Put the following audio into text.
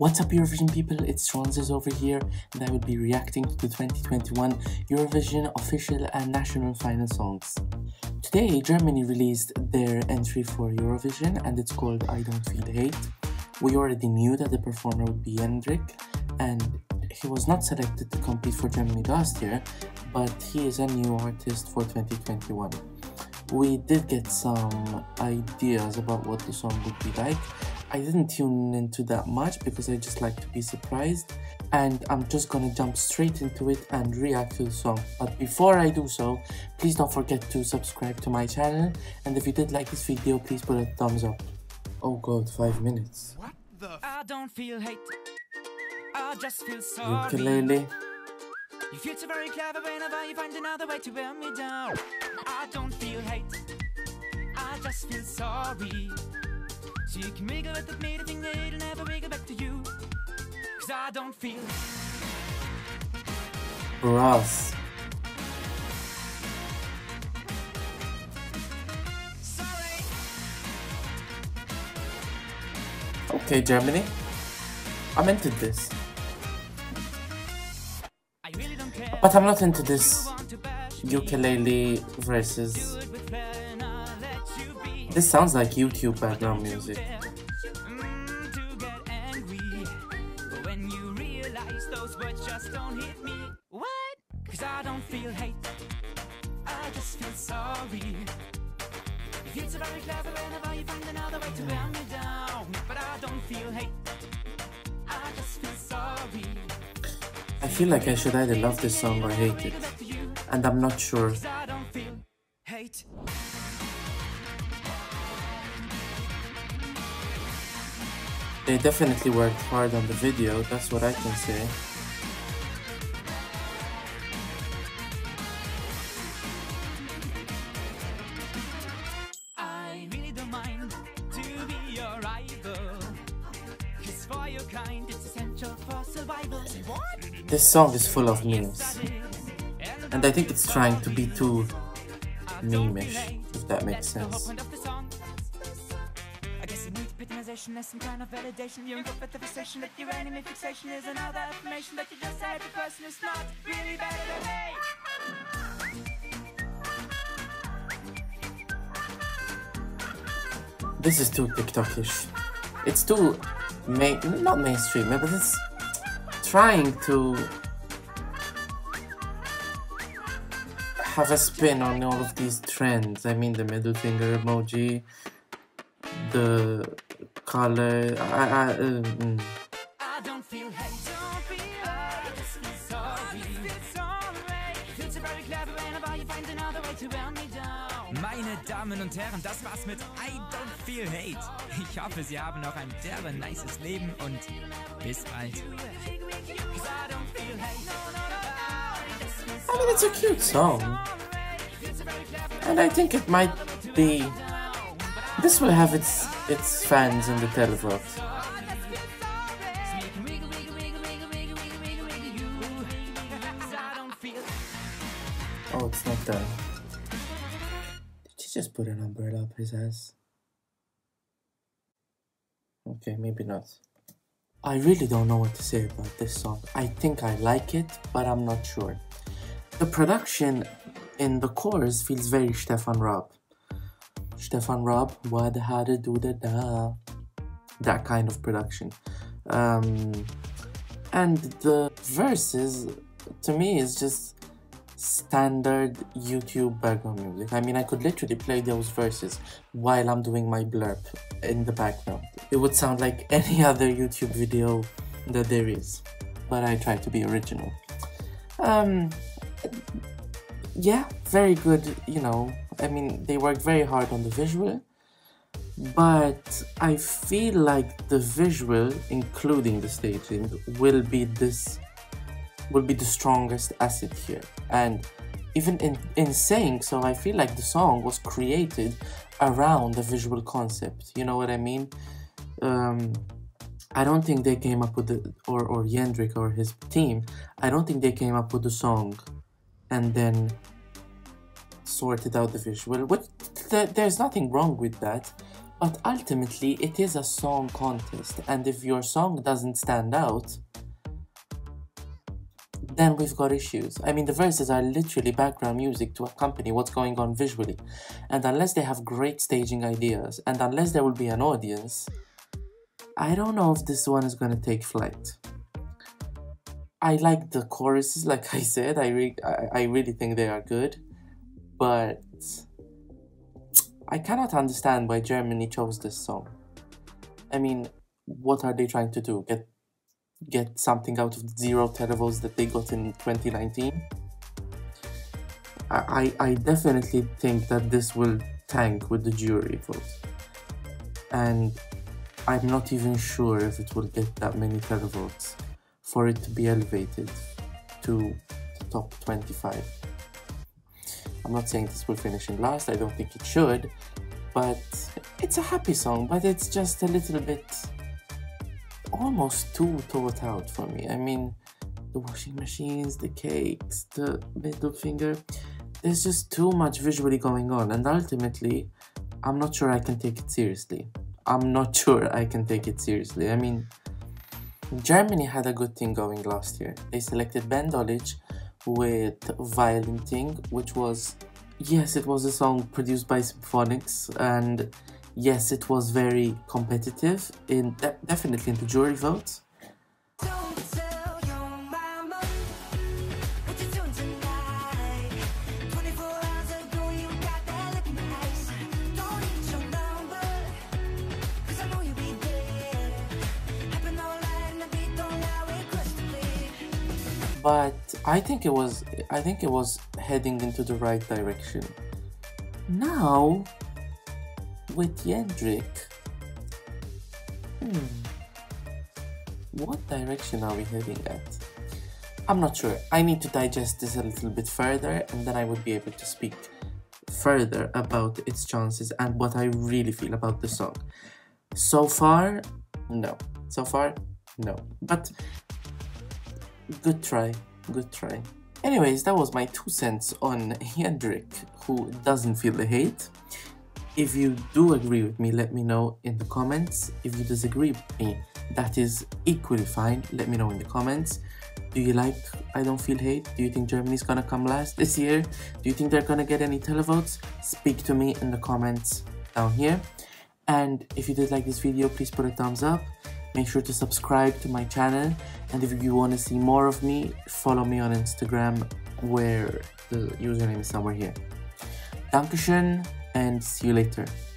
What's up Eurovision people, it's SHAUUNZERS over here and I will be reacting to the 2021 Eurovision official and national final songs. Today Germany released their entry for Eurovision and it's called I Don't Feel Hate. We already knew that the performer would be Jendrik and he was not selected to compete for Germany last year, but he is a new artist for 2021. We did get some ideas about what the song would be like. I didn't tune into that much because I just like to be surprised, and I'm just gonna jump straight into it and react to the song. But before I do so, please don't forget to subscribe to my channel, and if you did like this video, please put a thumbs up. Oh god, 5 minutes. What the I don't feel hate, I just feel sorry. Ukulele. You feel so very clever whenever you find another way to wear me down. I don't feel hate, I just feel sorry. So you can wiggle with me to think that it'll never wiggle back to you. Cause I don't feel Brass. sorry. Okay, Germany. I'm into this. I really don't care. But I'm not into this ukulele versus. This sounds like YouTube background music. To get angry, but when you realize those words just don't hit me. What? Cause I don't feel hate, I just feel sorry. You feel so very clever whenever you find another way to wear me down. But I don't feel hate, I just feel sorry. I feel like I should either love this song or hate it, and I'm not sure. Cause I don't feel hate. They definitely worked hard on the video, that's what I can say. I really don't mind to be your rival, cause for your kind it's essential for survival. What? This song is full of memes, and I think it's trying to be too meme-ish, if that makes sense. As some kind of validation, you're in good with the fixation that your enemy fixation is another affirmation that you just said the person is not really better than me. This is too TikTokish. It's too not mainstream, but it's trying to have a spin on all of these trends. I mean, the middle finger emoji, the color. I don't feel hate, don't feel I just feel sorry. Feel so very clever whenever you find another way to wear me down. Meine Damen und Herren, das war's mit I Don't Feel Hate. Ich hoffe, Sie haben noch ein derbe nices Leben und bis bald. I mean, it's a cute song, and I think it might be. This will have its fans in the televote. Oh, it's not done. Did she just put an umbrella up his ass? Okay, maybe not. I really don't know what to say about this song. I think I like it, but I'm not sure. The production in the chorus feels very Stefan Raab. Stefan Raab, what, how to do the da, that kind of production. And the verses, to me, is just standard YouTube background music. I mean, I could literally play those verses while I'm doing my blurb in the background. It would sound like any other YouTube video that there is, but I try to be original. Yeah, very good, you know. I mean, they worked very hard on the visual, but I feel like the visual, including the staging, will be the strongest asset here. And even in saying so, I feel like the song was created around the visual concept. You know what I mean? I don't think they came up with the, or Jendrik or his team, I don't think they came up with the song and then sorted out the visual. There's nothing wrong with that, But ultimately, it is a song contest, and if your song doesn't stand out, then we've got issues. I mean, the verses are literally background music to accompany what's going on visually, and unless they have great staging ideas, and unless there will be an audience, I don't know if this one is going to take flight. I like the choruses, like I said, I really think they are good, but I cannot understand why Germany chose this song. I mean, what are they trying to do? Get something out of the 0 televotes that they got in 2019? I definitely think that this will tank with the jury vote. And I'm not even sure if it will get that many televotes for it to be elevated to the top 25. I'm not saying this will finish in last, I don't think it should, but it's a happy song, but it's just a little bit almost too thought out for me. I mean, the washing machines, the cakes, the middle finger, there's just too much visually going on, and ultimately, I'm not sure I can take it seriously. I mean, Germany had a good thing going last year. They selected Ben Dolic with Violin Thing, which was, yes, it was a song produced by Symphonics, and yes, it was very competitive, definitely in the jury votes. But I think it was heading into the right direction. Now, with Jendrik, what direction are we heading at? I'm not sure. I need to digest this a little bit further, and then I would be able to speak further about its chances and what I really feel about the song. So far, no. But good try. Anyways, that was my 2 cents on Jendrik, who doesn't feel the hate. If you do agree with me, let me know in the comments. If you disagree with me, that is equally fine. Let me know in the comments. Do you like I Don't Feel Hate? Do you think Germany's gonna come last this year? Do you think they're gonna get any televotes? Speak to me in the comments down here. And if you did like this video, please put a thumbs up. Make sure to subscribe to my channel. And if you want to see more of me, follow me on Instagram, where the username is somewhere here. Dankeschön, and see you later.